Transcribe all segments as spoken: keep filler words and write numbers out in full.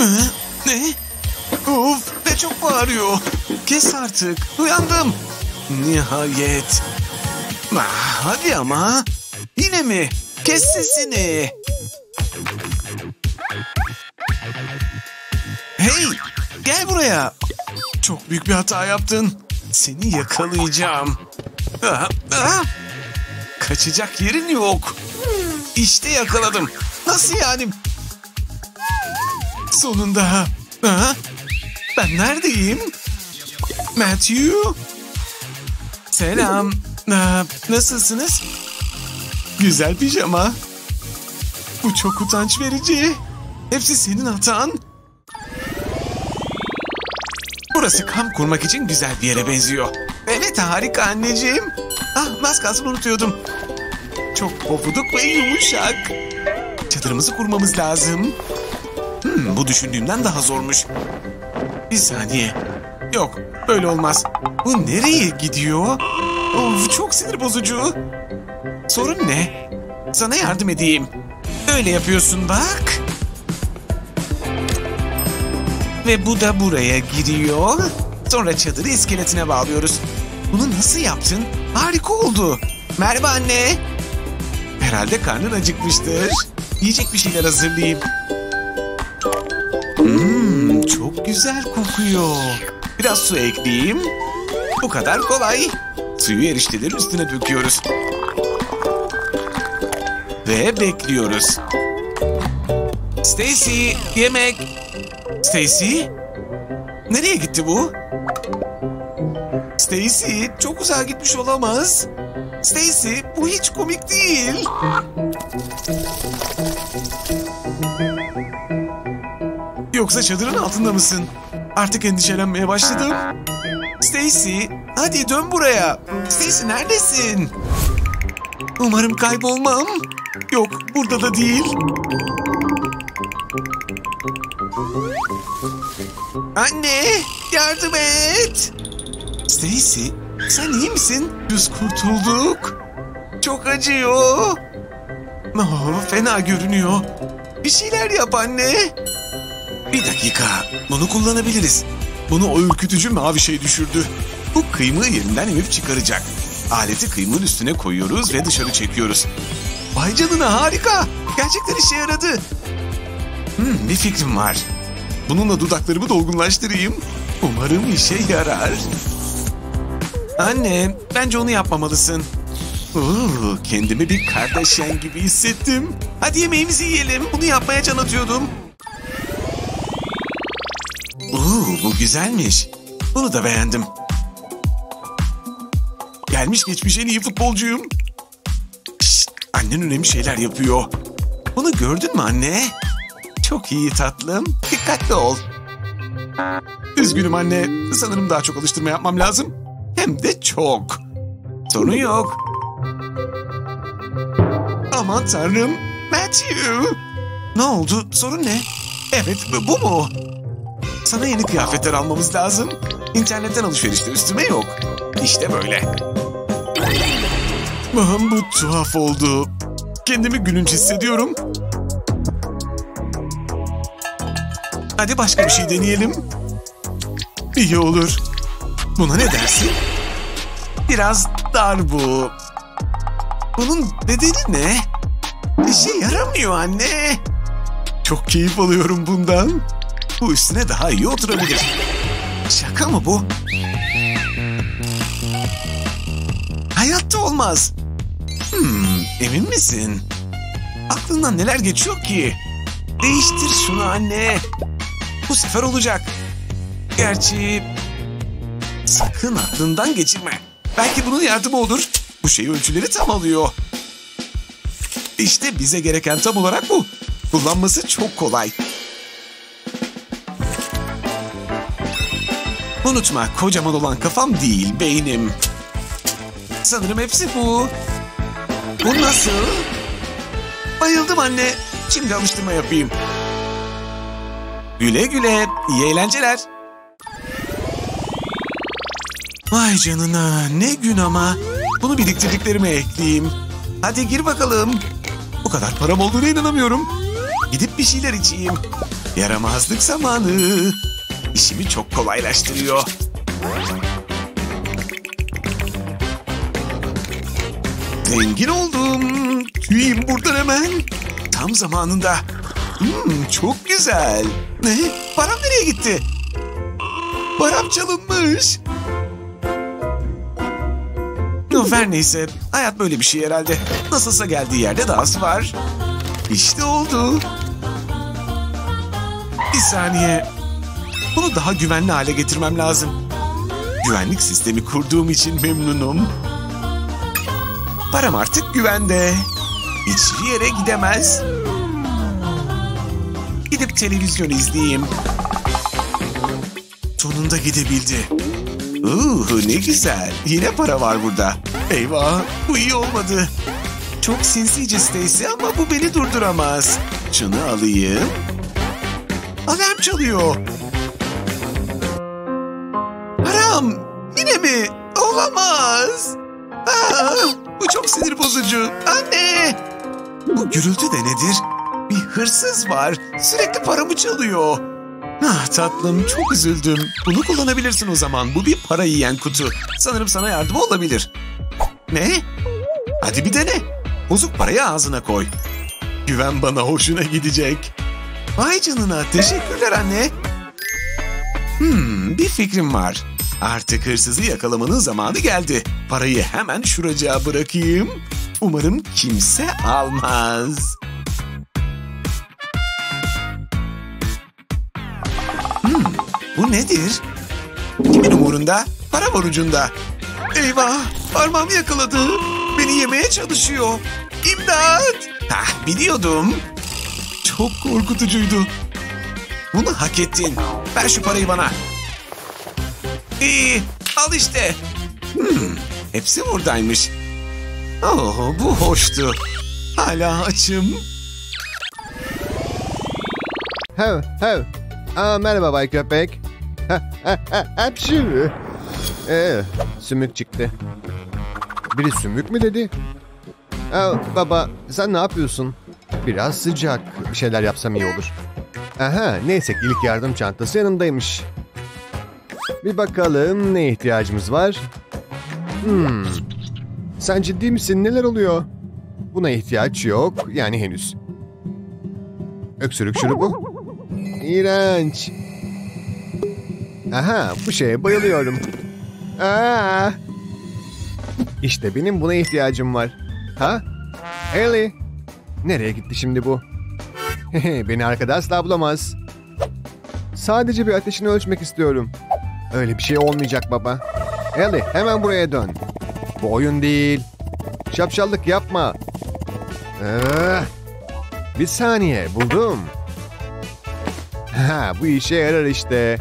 Hı? Ne? Of, ne çok bağırıyor. Kes artık, uyandım. Nihayet. Ah, hadi ama. Yine mi? Kes sesini. Hey, gel buraya. Çok büyük bir hata yaptın. Seni yakalayacağım. Ah, ah. Kaçacak yerin yok. İşte yakaladım. Nasıl yani? Sonunda. Ah, ben neredeyim? Matthew? Selam. Ah, nasılsınız? Güzel pijama. Bu çok utanç verici. Hepsi senin hatan. Burası kamp kurmak için güzel bir yere benziyor. Evet, harika anneciğim. Ah, az kalsın unutuyordum. Çok pofuduk ve yumuşak. Çadırımızı kurmamız lazım. Hmm, bu düşündüğümden daha zormuş. Bir saniye. Yok, böyle olmaz. Bu nereye gidiyor? Of, çok sinir bozucu. Sorun ne? Sana yardım edeyim. Öyle yapıyorsun bak. Ve bu da buraya giriyor. Sonra çadırı iskeletine bağlıyoruz. Bunu nasıl yaptın? Harika oldu. Merhaba anne. Herhalde karnın acıkmıştır. Yiyecek bir şeyler hazırlayayım. Hmm, çok güzel kokuyor. Biraz su ekleyeyim. Bu kadar kolay. Suyu eriştelerin üstüne döküyoruz. Ve bekliyoruz. Stacy, yemek. Stacy? Nereye gitti bu? Stacy, çok uzağa gitmiş olamaz. Stacy, bu hiç komik değil. Yoksa çadırın altında mısın? Artık endişelenmeye başladım. Stacy, hadi dön buraya. Stacy, neredesin? Umarım kaybolmam. Yok, burada da değil. Anne, yardım et. Stacy, sen iyi misin? Biz kurtulduk. Çok acıyor. Oh, fena görünüyor. Bir şeyler yap anne. Bir dakika, bunu kullanabiliriz. Bunu o ürkütücü mavi şey düşürdü. Bu kıymığı yerinden emip çıkaracak. Aleti kıymığın üstüne koyuyoruz ve dışarı çekiyoruz. Vay canına, harika. Gerçekten işe yaradı. Hmm, bir fikrim var. Bununla dudaklarımı dolgunlaştırayım. Umarım işe yarar. Anne, bence onu yapmamalısın. Oo, kendimi bir Kardashian gibi hissettim. Hadi yemeğimizi yiyelim. Bunu yapmaya can atıyordum. Oo, bu güzelmiş. Bunu da beğendim. Gelmiş geçmiş en iyi futbolcuyum. Şşt, annen önemli şeyler yapıyor. Bunu gördün mü anne? Çok iyi tatlım. Dikkatli ol. Üzgünüm anne. Sanırım daha çok alıştırma yapmam lazım. Hem de çok. Sorun yok. Aman tanrım. Matthew. Ne oldu? Sorun ne? Evet, bu mu? Sana yeni kıyafetler almamız lazım. İnternetten alışverişte üstüme yok. İşte böyle. Aman, bu tuhaf oldu. Kendimi gülünç hissediyorum. Hadi başka bir şey deneyelim. İyi olur. Buna ne dersin? Biraz dar bu. Bunun bedeni ne? İşe yaramıyor anne. Çok keyif alıyorum bundan. Bu üstüne daha iyi oturabilir. Şaka mı bu? Hayatta olmaz. Hmm, emin misin? Aklından neler geçiyor ki? Değiştir şunu anne. Bu sefer olacak. Gerçi... Sakın aklından geçirme. Belki bunun yardımı olur. Bu şey ölçüleri tam alıyor. İşte bize gereken tam olarak bu. Kullanması çok kolay. Unutma, kocaman olan kafam değil, beynim. Sanırım hepsi bu. Bu nasıl? Bayıldım anne. Şimdi alıştırma yapayım. Güle güle. İyi eğlenceler. Vay canına, ne gün ama. Bunu biriktirdiklerime ekleyeyim. Hadi gir bakalım. Bu kadar param olduğuna inanamıyorum. Gidip bir şeyler içeyim. Yaramazlık zamanı. İşimi çok kolaylaştırıyor. Zengin oldum. Tüyeyim buradan hemen. Tam zamanında. Hmm, çok güzel. Ne? Param nereye gitti? Param çalınmış. Her neyse. Hayat böyle bir şey herhalde. Nasılsa geldiği yerde dahası var. İşte oldu. Bir saniye. Bunu daha güvenli hale getirmem lazım. Güvenlik sistemi kurduğum için memnunum. Param artık güvende. Hiçbir yere gidemez. Gidip televizyon izleyeyim. Sonunda gidebildi. Uh, ne güzel. Yine para var burada. Eyvah, bu iyi olmadı. Çok sinsice Stacy ama bu beni durduramaz. Şunu alayım. Alarm çalıyor. Param. Yine mi? Olamaz. Aa, bu çok sinir bozucu. Anne. Bu gürültü de nedir? Bir hırsız var. Sürekli paramı çalıyor. Ah tatlım, çok üzüldüm. Bunu kullanabilirsin o zaman. Bu bir para yiyen kutu. Sanırım sana yardım olabilir. Ne? Hadi bir dene. Bozuk parayı ağzına koy. Güven bana, hoşuna gidecek. Vay canına, teşekkürler anne. Hmm, bir fikrim var. Artık hırsızı yakalamanın zamanı geldi. Parayı hemen şuracığa bırakayım. Umarım kimse almaz. Hmm, bu nedir? Kimin umurunda? Para var ucunda. Eyvah, parmağımı yakaladı. Beni yemeye çalışıyor. İmdat! Hah, biliyordum. Çok korkutucuydu. Bunu hak ettin. Ver şu parayı bana. İyi, al işte. Hmm, hepsi buradaymış. Oh, bu hoştu. Hala açım. Hev, hev. Aa, merhaba Bay Köpek. Hapşu. Ee, sümük çıktı. Biri sümük mü dedi? Aa, baba, sen ne yapıyorsun? Biraz sıcak. Bir şeyler yapsam iyi olur. Aha, neyse ki ilk yardım çantası yanımdaymış. Bir bakalım ne ihtiyacımız var? Hmm. Sen ciddi misin? Neler oluyor? Buna ihtiyaç yok. Yani henüz. Öksürük şurubu. İğrenç. Aha, bu şeye bayılıyorum. Aa! İşte benim buna ihtiyacım var. Ha? Ellie. Nereye gitti şimdi bu? Beni arkada asla bulamaz. Sadece bir ateşini ölçmek istiyorum. Öyle bir şey olmayacak baba. Ellie, hemen buraya dön. Bu oyun değil. Şapşallık yapma. Ee, bir saniye, buldum. Ha, bu işe yarar işte.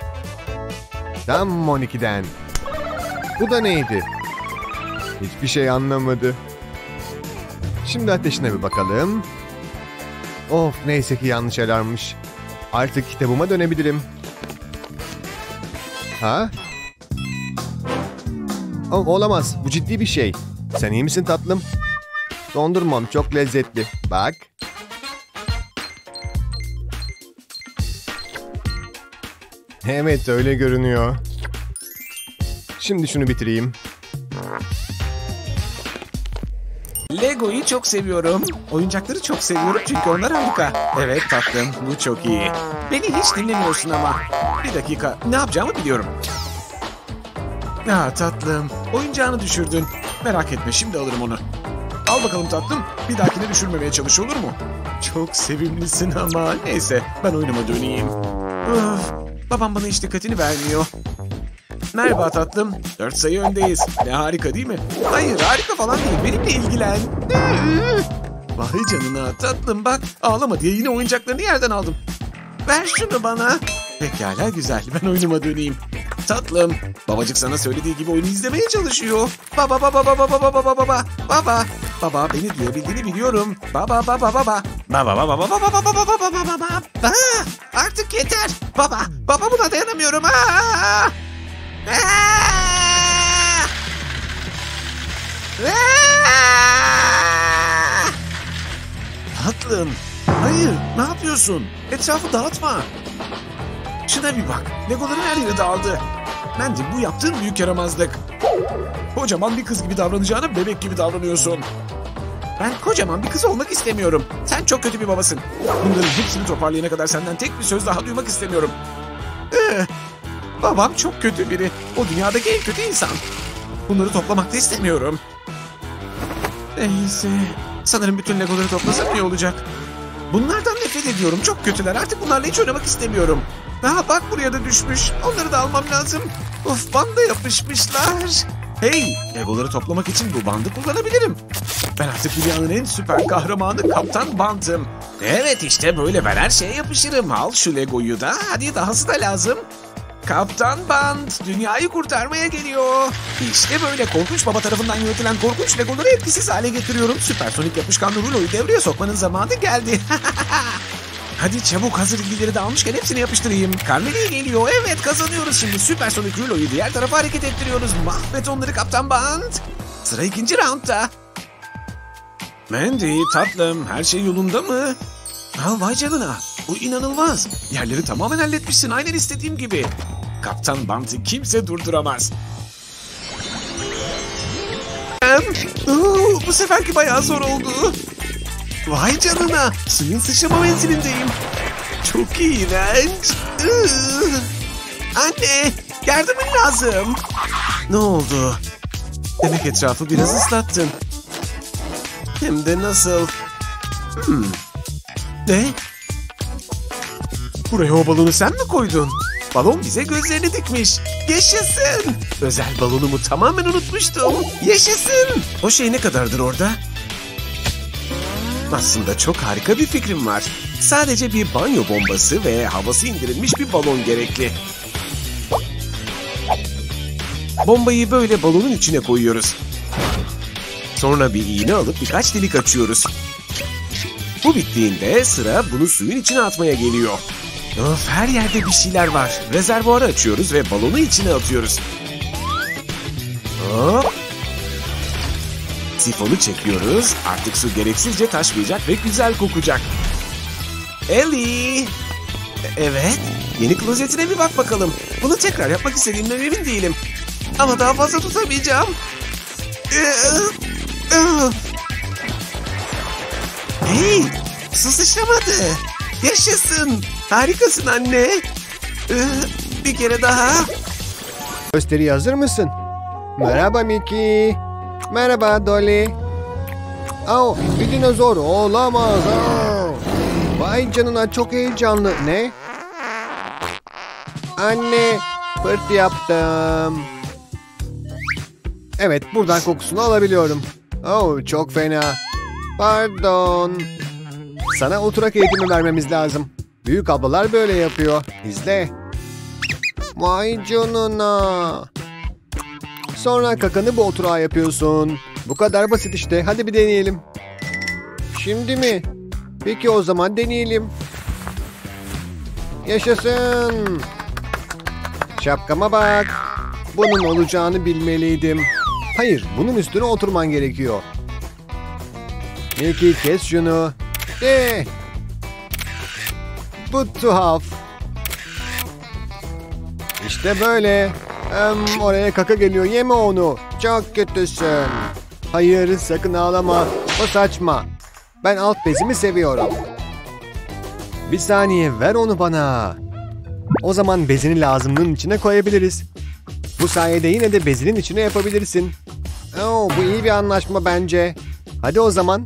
Tam on ikiden. Bu da neydi? Hiçbir şey anlamadı. Şimdi ateşine bir bakalım. Of, neyse ki yanlış alarmmış. Artık kitabıma dönebilirim. Ha? Oh, olamaz. Bu ciddi bir şey. Sen iyi misin tatlım? Dondurmam çok lezzetli. Bak. Evet, öyle görünüyor. Şimdi şunu bitireyim. Lego'yu çok seviyorum. Oyuncakları çok seviyorum çünkü onlar harika. Evet tatlım, bu çok iyi. Beni hiç dinlemiyorsun ama. Bir dakika, ne yapacağımı biliyorum. Ya tatlım, oyuncağını düşürdün. Merak etme, şimdi alırım onu. Al bakalım tatlım, bir dahakine düşürmemeye çalış, olur mu? Çok sevimlisin ama neyse, ben oyunuma döneyim. Öf, babam bana hiç dikkatini vermiyor. Merhaba tatlım. Dört sayı öndeyiz. Ne harika değil mi? Hayır, harika falan değil. Benimle ilgilen. Vay canına tatlım, bak. Ağlama diye yine oyuncaklarını yerden aldım. Ver şunu bana. Pekala, güzel. Ben oyunuma döneyim. Tatlım, babacık sana söylediği gibi oyunu izlemeye çalışıyor. Baba baba baba baba baba baba baba. Baba, beni duyabildiğini biliyorum. Baba baba baba. Baba baba baba baba baba baba baba baba. Artık yeter. Baba, baba buna dayanamıyorum. Aa! Aa! Aa! Tatlım, Hayır, ne yapıyorsun? Etrafı dağıtma. Şuna bir bak. Legoların her yere dağıldı. Mandy, bu yaptığın büyük yaramazlık. Kocaman bir kız gibi davranacağına bebek gibi davranıyorsun. Ben kocaman bir kız olmak istemiyorum. Sen çok kötü bir babasın. Bunların hepsini toparlayana kadar senden tek bir söz daha duymak istemiyorum. Ee, babam çok kötü biri. O dünyadaki en kötü insan. Bunları toplamak da istemiyorum. Neyse. Sanırım bütün legoları toplasam iyi olacak. Bunlardan nefret ediyorum. Çok kötüler. Artık bunlarla hiç oynamak istemiyorum. Ha bak, buraya da düşmüş. Onları da almam lazım. Of, banda yapışmışlar. Hey, legoları toplamak için bu bandı kullanabilirim. Ben artık dünyanın en süper kahramanı Kaptan Band'ım. Evet, işte böyle ben her şeye yapışırım. Al şu legoyu da. Hadi dahası da lazım. Kaptan Band dünyayı kurtarmaya geliyor. İşte böyle korkunç baba tarafından yönetilen korkunç legoları etkisiz hale getiriyorum. Süpersonik yapışkanlı ruloyu devreye sokmanın zamanı geldi. Hadi çabuk, hazır ilgileri de almışken hepsini yapıştırayım. Carmeli geliyor. Evet, kazanıyoruz şimdi. Süpersonik ruloyu diğer tarafa hareket ettiriyoruz. Mahvet onları Kaptan Band. Sıra ikinci roundda. Mandy tatlım, her şey yolunda mı? Ha, vay canına. Bu inanılmaz. Yerleri tamamen halletmişsin. Aynen istediğim gibi. Kaptan Bant'ı kimse durduramaz. Oo, bu seferki bayağı zor oldu. Vay canına. Suyun sıçrama menzilindeyim. Çok iğrenç. Anne, yardımın lazım. Ne oldu? Demek etrafı biraz ıslattın. Hem de nasıl? Hmm. Ne? Buraya o balonu sen mi koydun? Balon bize gözlerini dikmiş. Yaşasın! Özel balonumu tamamen unutmuştum. Yaşasın! O şey ne kadardır orada? Aslında çok harika bir fikrim var. Sadece bir banyo bombası ve havası indirilmiş bir balon gerekli. Bombayı böyle balonun içine koyuyoruz. Sonra bir iğne alıp birkaç delik açıyoruz. Bu bittiğinde sıra bunu suyun içine atmaya geliyor. Of, her yerde bir şeyler var. Rezervuarı açıyoruz ve balonu içine atıyoruz. Hop. Sifonu çekiyoruz. Artık su gereksizce taşmayacak ve güzel kokacak. Ellie! Evet, yeni klozetine bir bak bakalım. Bunu tekrar yapmak istediğimden emin değilim. Ama daha fazla tutamayacağım. Hey, su sıçramadı. Yaşasın. Harikasın anne. Bir kere daha. Gösteriye hazır mısın? Merhaba Mickey. Merhaba Dolly. Oh, bir dinozor olamaz. Oh. Vay canına, çok heyecanlı. Ne? Anne, pırt yaptım. Evet, buradan kokusunu alabiliyorum. Oh, çok fena. Pardon. Sana oturak eğitimi vermemiz lazım. Büyük ablalar böyle yapıyor. İzle. Vay canına. Sonra kakanı bu oturağa yapıyorsun. Bu kadar basit işte. Hadi bir deneyelim. Şimdi mi? Peki o zaman deneyelim. Yaşasın. Şapkama bak. Bunun olacağını bilmeliydim. Hayır, bunun üstüne oturman gerekiyor. Mickey, kes şunu. De. Bu tuhaf. İşte böyle. Hem oraya kaka geliyor, yeme onu. Çok kötüsün. Hayır, sakın ağlama. O saçma. Ben alt bezimi seviyorum. Bir saniye, ver onu bana. O zaman bezini lazımlığın içine koyabiliriz. Bu sayede yine de bezinin içine yapabilirsin. Oo, bu iyi bir anlaşma bence. Hadi o zaman.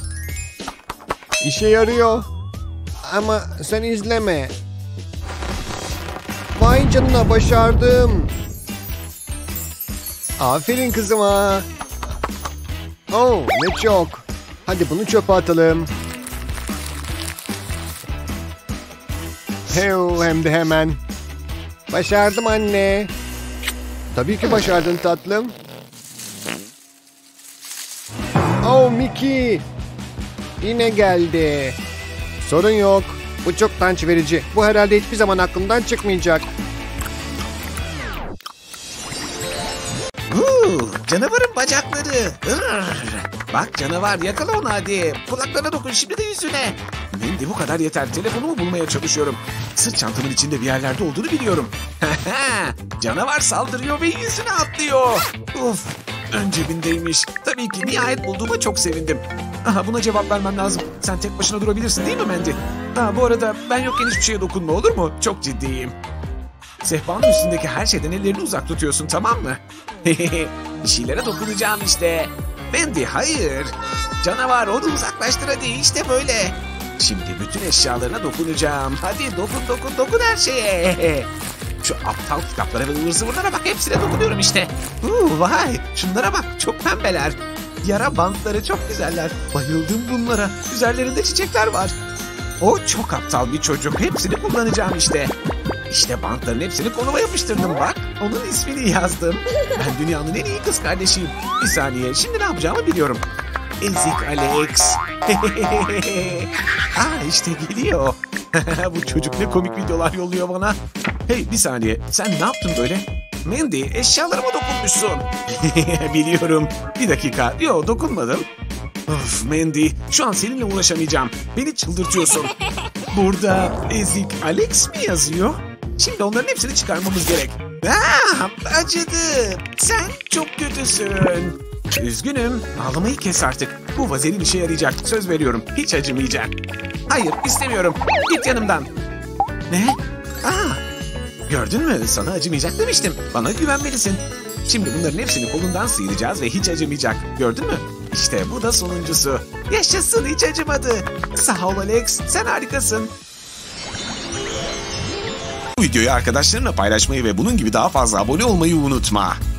İşe yarıyor. Ama sen izleme. Vay canına, başardım. Aferin kızıma. Oh, ne çok. Hadi bunu çöpe atalım. Heu, hem de hemen. Başardım anne. Tabii ki başardın tatlım. Oh Mickey. Yine geldi. Sorun yok. Bu çok utanç verici. Bu herhalde hiçbir zaman aklımdan çıkmayacak. Uuu, canavarın bacakları. Irr. Bak canavar, yakala onu hadi. Kulaklarına dokun, şimdi de yüzüne. Mandy, bu kadar yeter. Telefonumu bulmaya çalışıyorum. Sırt çantamın içinde bir yerlerde olduğunu biliyorum. Canavar saldırıyor ve yüzüne atlıyor. Of, ön cebindeymiş. Tabii ki nihayet bulduğuma çok sevindim. Aha, buna cevap vermem lazım. Sen tek başına durabilirsin değil mi Mandy? Ha, bu arada ben yokken hiçbir şeye dokunma, olur mu? Çok ciddiyim. Sehpanın üstündeki her şeyden ellerini uzak tutuyorsun, tamam mı? Bir şeylere dokunacağım işte. Mandy, hayır. Canavar, onu uzaklaştır hadi, işte böyle. Şimdi bütün eşyalarına dokunacağım. Hadi dokun dokun dokun her şeye. Şu aptal kitaplara ve ıvır zıvırlara bak, hepsine dokunuyorum işte. Uuu, vay, şunlara bak, çok pembeler. Yara bantları çok güzeller. Bayıldım bunlara. Üzerlerinde çiçekler var. O çok aptal bir çocuk. Hepsini kullanacağım işte. İşte bantların hepsini koluma yapıştırdım bak. Onun ismini yazdım. Ben dünyanın en iyi kız kardeşiyim. Bir saniye, şimdi ne yapacağımı biliyorum. Ezik Alex. Aa, işte geliyor. Bu çocuk ne komik videolar yolluyor bana. Hey, bir saniye, sen ne yaptın böyle? Mandy, eşyalarıma dokunmuşsun. Biliyorum. Bir dakika. Yo, dokunmadım. Of Mandy, şu an seninle uğraşamayacağım. Beni çıldırtıyorsun. Burada Ezik Alex mi yazıyor? Şimdi onların hepsini çıkarmamız gerek. Aa, acıdı. Sen çok kötüsün. Üzgünüm. Ağlamayı kes artık. Bu vazelin işe yarayacak. Söz veriyorum. Hiç acımayacak. Hayır, istemiyorum. Git yanımdan. Ne? Aa, gördün mü? Sana acımayacak demiştim. Bana güvenmelisin. Şimdi bunların hepsini kolundan sıyıracağız ve hiç acımayacak. Gördün mü? İşte bu da sonuncusu. Yaşasın, hiç acımadı. Sağ ol Alex. Sen harikasın. Bu videoyu arkadaşlarınla paylaşmayı ve bunun gibi daha fazla abone olmayı unutma.